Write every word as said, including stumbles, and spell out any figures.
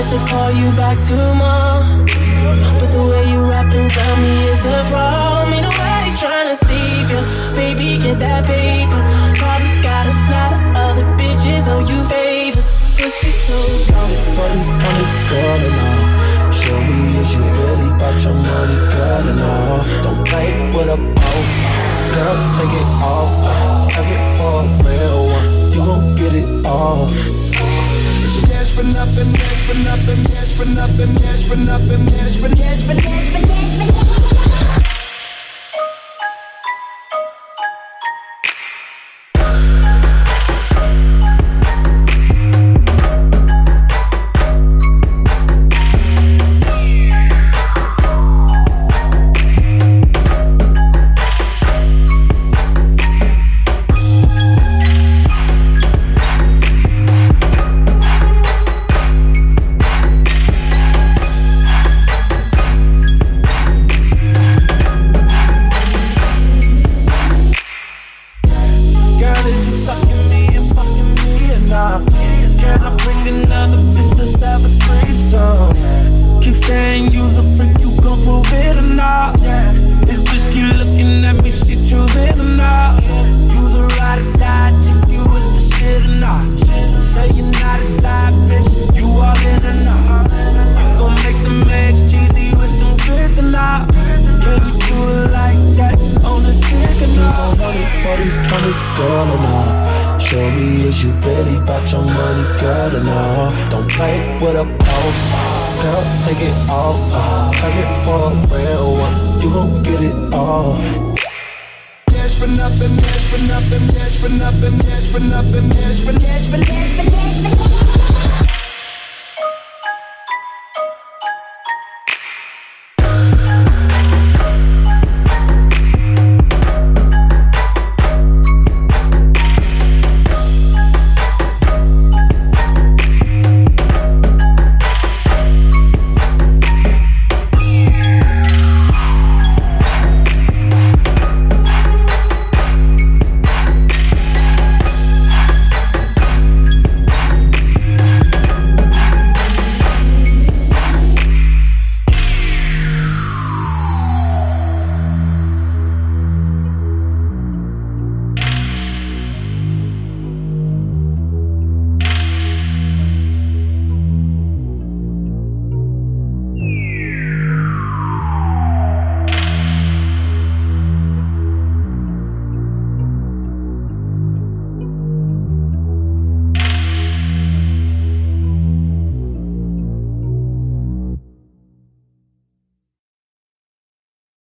to call you back tomorrow, but the way you rapping got me is a problem. Ain't nobody tryna save you, baby, get that paper. Probably got a lot of other bitches owe you favors. Pussy so gone for these honest girl and all. Show me is you really about your money, girl, and all. Don't play with a boss, girl, take it all. Have it for a real one, you gon' get it all. Cash for nothing, cash for nothing, cash for nothing, cash for nothing, cash for cash for cash for cash for cash. for nothing, cash for nothing, cash for nothing, cash for nothing, cash for cash for cash for